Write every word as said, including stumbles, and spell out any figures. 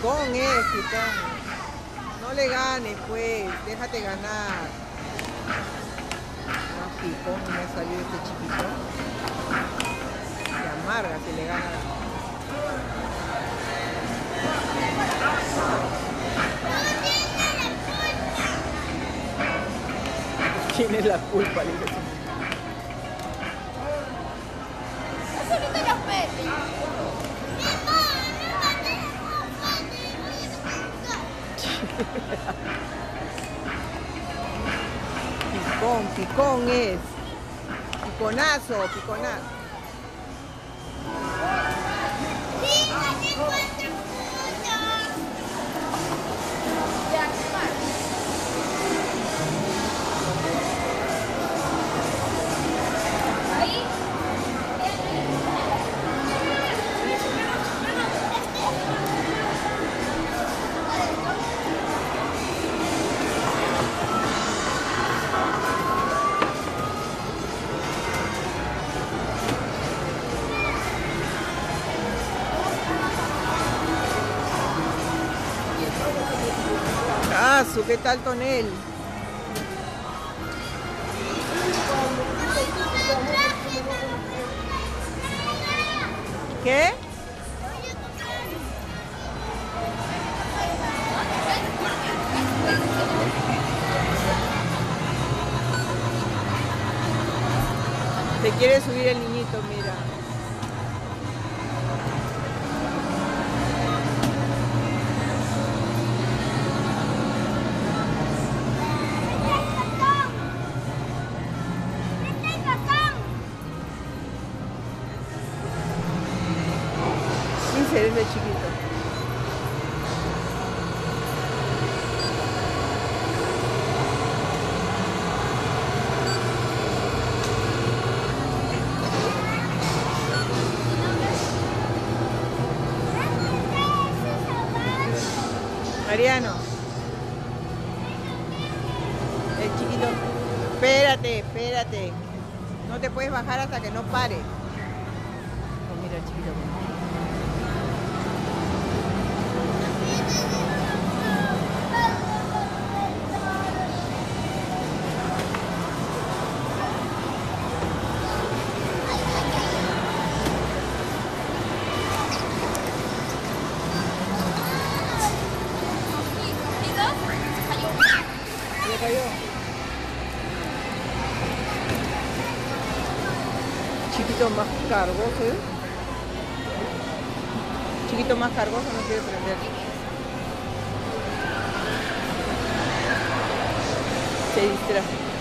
Picón es, picón. No le ganes, pues. Déjate ganar. Más picón me ha salido este chiquito. Se amarga si le gana. Tiene la culpa, le dice. Picón, picón es. Piconazo, piconazo. Ah, su, ¿qué tal tonel? ¿Qué? Se quiere subir el niñito, mira. Ese chiquito. Mariano. El chiquito. Espérate, espérate. No te puedes bajar hasta que no pare. Oh, mira el chiquito. Chiquito más cargoso, ¿eh? Chiquito más cargoso no quiere prender. Se distrae.